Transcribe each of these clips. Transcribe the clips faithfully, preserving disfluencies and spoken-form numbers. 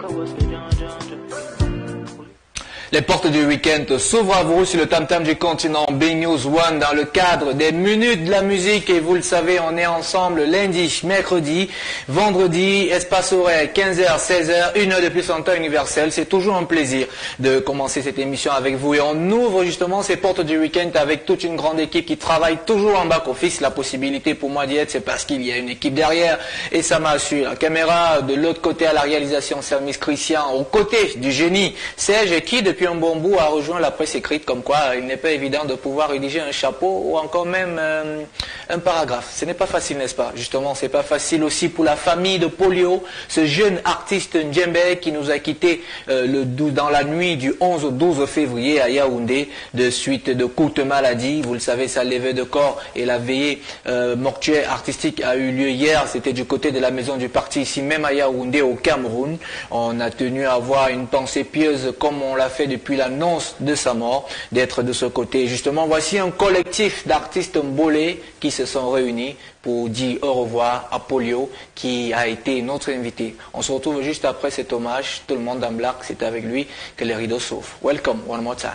Les portes du week-end s'ouvrent à vous sur le tam-tam du continent Big News One dans le cadre des minutes de la musique. Et vous le savez, on est ensemble lundi, mercredi, vendredi, espace horaire quinze heures, seize heures, une heure de plus en temps universel. C'est toujours un plaisir de commencer cette émission avec vous. Et on ouvre justement ces portes du week-end avec toute une grande équipe qui travaille toujours en back-office. La possibilité pour moi d'y être, c'est parce qu'il y a une équipe derrière. Et ça m'a assuré la caméra. De l'autre côté à la réalisation, service Christian. Aux côtés du génie Serge, qui depuis un bon bout a rejoint la presse écrite, comme quoi il n'est pas évident de pouvoir rédiger un chapeau ou encore même euh, un paragraphe. Ce n'est pas facile, n'est-ce pas? Justement, c'est pas facile aussi pour la famille de Polio, ce jeune artiste Ndjembe qui nous a quittés euh, le douze, dans la nuit du onze au douze février à Yaoundé de suite de courte maladie. Vous le savez, sa levée de corps et la veillée euh, mortuaire artistique a eu lieu hier. C'était du côté de la maison du parti ici même à Yaoundé au Cameroun. On a tenu à avoir une pensée pieuse comme on l'a fait depuis l'annonce de sa mort, d'être de ce côté. Justement, voici un collectif d'artistes mbolés qui se sont réunis pour dire au revoir à Polio, qui a été notre invité. On se retrouve juste après cet hommage. Tout le monde en black, c'est avec lui que les rideaux s'ouvrent. Welcome, one more time.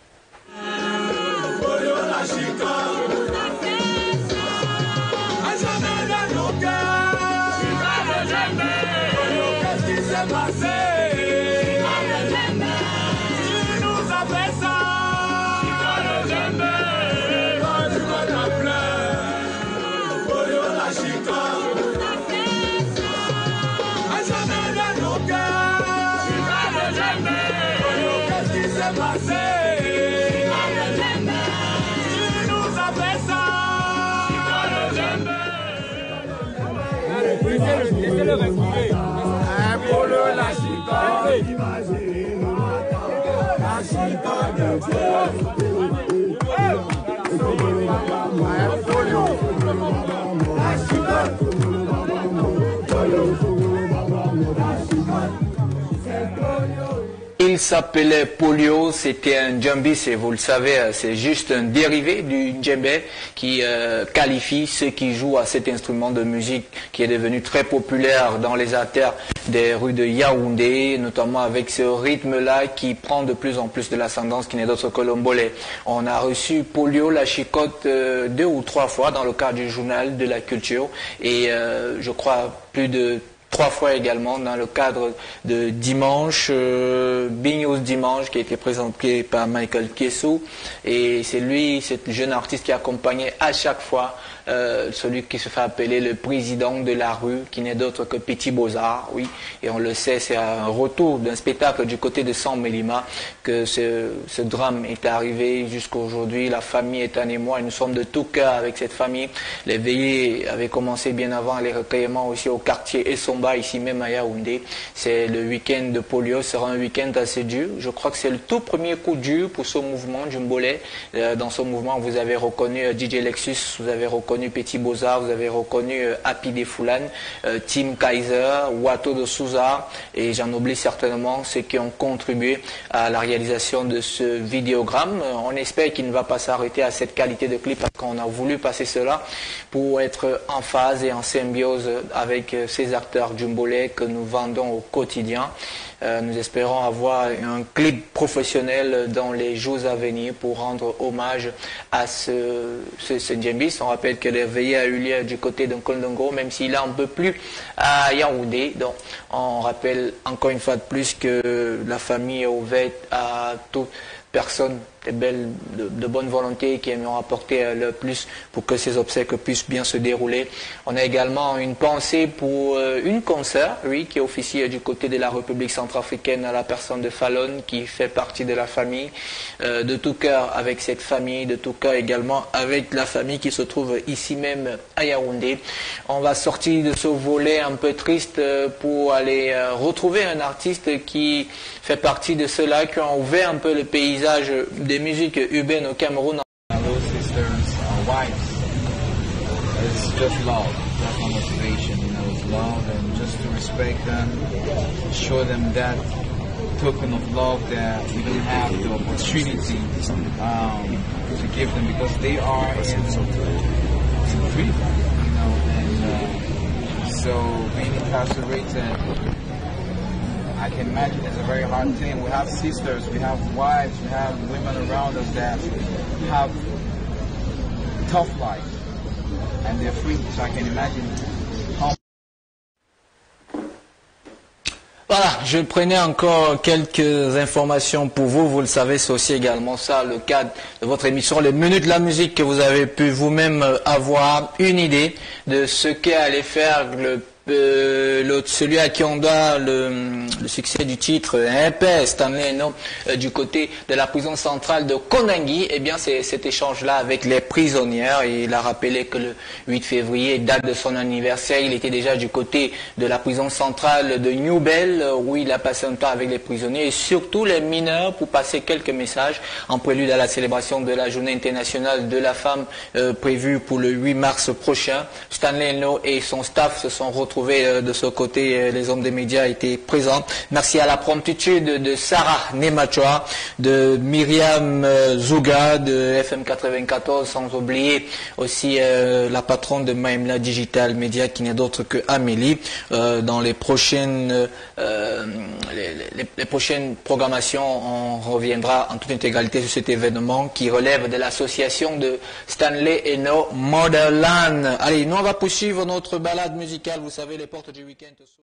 Laissez-le respirer. Polio, la chica. La chica. Il s'appelait Polio, c'était un djembis et vous le savez, c'est juste un dérivé du djembé qui euh, qualifie ceux qui jouent à cet instrument de musique qui est devenu très populaire dans les artères des rues de Yaoundé, notamment avec ce rythme-là qui prend de plus en plus de l'ascendance qui n'est d'autre que l'ombolé. On a reçu Polio, la chicotte, euh, deux ou trois fois dans le cadre du journal de la culture et euh, je crois plus de trois fois également dans le cadre de Dimanche, euh, Big News Dimanche, qui a été présenté par Michael Kessou. Et c'est lui, ce jeune artiste qui accompagnait à chaque fois euh, celui qui se fait appeler le président de la rue, qui n'est d'autre que Petit Beaux-Arts, oui. Et on le sait, c'est un retour d'un spectacle du côté de San Mélima que ce, ce drame est arrivé jusqu'à aujourd'hui. La famille est en émoi et nous sommes de tout cœur avec cette famille. Les veillées avaient commencé bien avant, les recueillements aussi au quartier Essomba, ici même à Yaoundé. C'est le week-end de Polio, sera un week-end assez dur. Je crois que c'est le tout premier coup dur pour ce mouvement du Mbolé. Euh, dans ce mouvement, vous avez reconnu euh, D J Lexus, vous avez reconnu Petit Beaux-Arts, vous avez reconnu euh, Happy Defoulan, euh, Tim Kaiser, Wato de Souza, et j'en oublie certainement ceux qui ont contribué à la réalisation de ce vidéogramme. Euh, on espère qu'il ne va pas s'arrêter à cette qualité de clip parce qu'on a voulu passer cela pour être en phase et en symbiose avec euh, ces acteurs du Mbolé que nous vendons au quotidien. Euh, nous espérons avoir un clip professionnel dans les jours à venir pour rendre hommage à ce, ce, ce djembis. On rappelle que le veillée a eu lieu du côté de Kondongo, même s'il est un peu plus à Yaoundé. Donc, on rappelle encore une fois de plus que la famille est ouverte à toute personne de, belles, de, de bonne volonté qui aiment apporter le plus pour que ces obsèques puissent bien se dérouler. On a également une pensée pour euh, une consoeur, oui, qui officie du côté de la République centrafricaine à la personne de Fallon, qui fait partie de la famille, euh, de tout cœur avec cette famille, de tout cœur également avec la famille qui se trouve ici même à Yaoundé. On va sortir de ce volet un peu triste pour aller euh, retrouver un artiste qui fait partie de ceux-là qui ont ouvert un peu le paysage des musiques urbaines au Cameroun. Hello sisters, uh, wives. It's just love. That's my motivation, you know, it's love and just to respect them, show them that token of love that we don't have the opportunity um, to give them because they are in, in freedom, you know, and uh, so being incarcerated, I I can imagine it's a very hard thing. We have sisters, we have wives, we have women around us that have tough life and they're free. So I can imagine how. Voilà, je prenais encore quelques informations pour vous. Vous le savez, c'est aussi également ça le cadre de votre émission, les Minutes de la musique, que vous avez pu vous-même avoir une idée de ce qu'est aller faire le Euh, l'autre, celui à qui on doit le, le succès du titre Épais, Stanley Eno, euh, du côté de la prison centrale de Konangi. Eh bien, c'est cet échange-là avec les prisonnières. Et il a rappelé que le huit février, date de son anniversaire, il était déjà du côté de la prison centrale de New Bell, où il a passé un temps avec les prisonniers et surtout les mineurs pour passer quelques messages en prélude à la célébration de la Journée internationale de la femme euh, prévue pour le huit mars prochain. Stanley Eno et son staff se sont retrouvés de ce côté, les hommes des médias étaient présents. Merci à la promptitude de Sarah Nemachoa, de Myriam Zouga, de F M quatre-vingt-quatorze, sans oublier aussi euh, la patronne de Maimla Digital Media, qui n'est d'autre que Amélie. Euh, dans les prochaines, euh, les, les, les prochaines programmations, on reviendra en toute intégralité sur cet événement qui relève de l'association de Stanley Eno Motherland. Allez, nous on va poursuivre notre balade musicale. Vous savez, les portes du week-end.